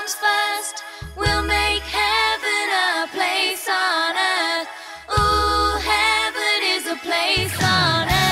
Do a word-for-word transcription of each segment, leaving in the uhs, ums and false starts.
comes first, we'll make heaven a place on earth. Ooh, heaven is a place on earth.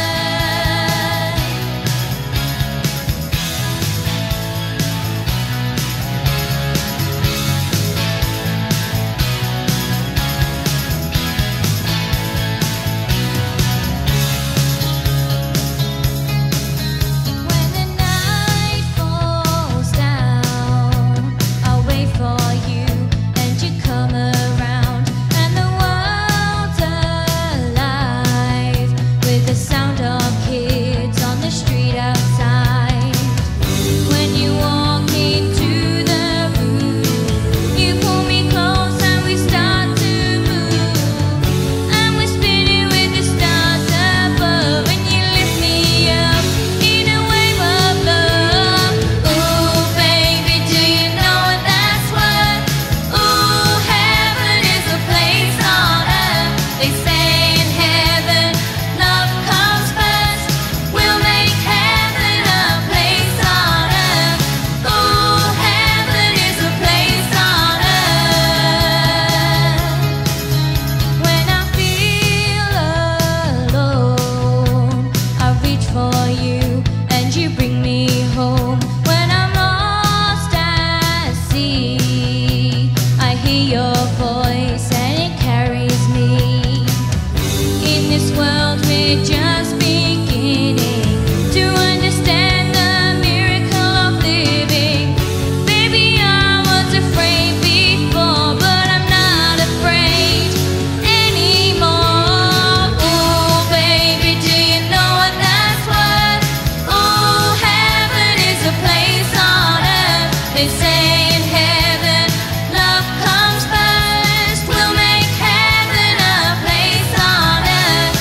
Just beginning to understand the miracle of living. Baby, I was afraid before, but I'm not afraid anymore. Ooh, baby, do you know what that's worth? Ooh, heaven is a place on earth. They say in heaven, love comes first. We'll make heaven a place on earth.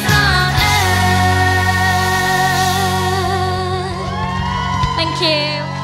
Thank you.